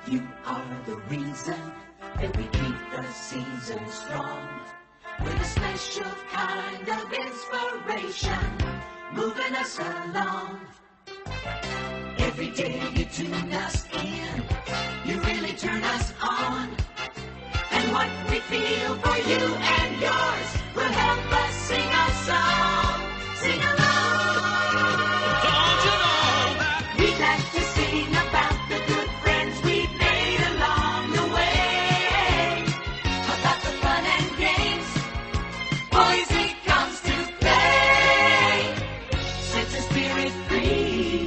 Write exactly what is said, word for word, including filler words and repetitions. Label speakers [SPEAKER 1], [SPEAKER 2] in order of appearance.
[SPEAKER 1] You are the reason that we keep the season strong. With a special kind of inspiration, moving us along. Every day you tune us in, you really turn us on. And what we feel for you and yours will help us sing a song. Sing along.
[SPEAKER 2] Don't you know that
[SPEAKER 1] we'd like to sing about the good friends we've made along the way, about the fun and games Boise comes to play. Set your spirit free.